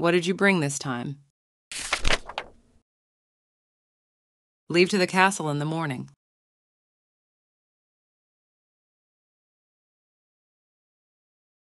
What did you bring this time? Leave to the castle in the morning.